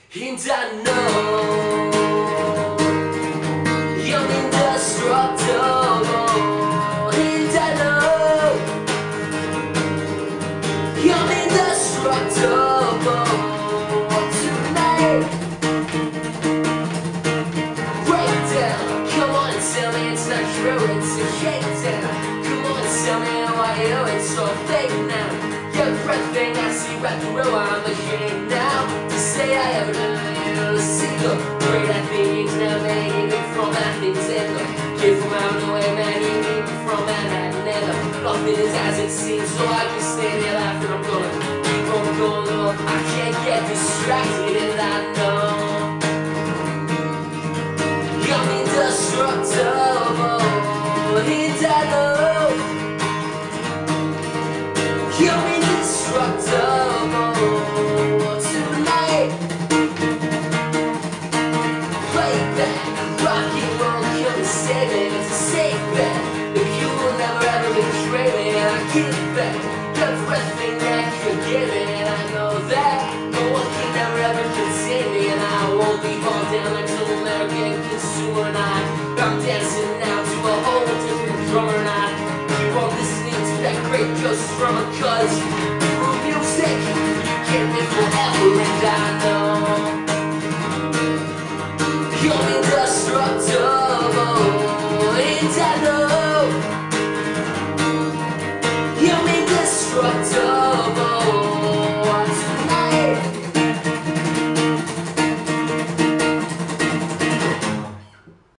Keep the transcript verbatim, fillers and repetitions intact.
And I know you're indestructible. And I know you're indestructible. Tonight, break down. Come on and tell me it's not true, it's a shakedown. Come on and tell me why you it's so fake now. Your everything I see right through, I'm ashamed now to say I ever knew you. Single, great at things now, man, even from Athens and the kid from out of the way, man, even from Manhattan and the nothing is as it seems, so I can stand here laughing. I'm gonna keep on going on. I can't get distracted, and I know you're indestructible, and I know you're indestructible. Tonight, play back, rock and roll, come and save me. It's a safe bet that you will never ever betray me. And I give back everything that you're giving, and I know that no one can ever ever contain me. And I won't be hauled down until American consumer. And I, I'm dancing now to a whole different drummer, and I keep on listening to that great ghost drummer, cause through music you can live forever. And I know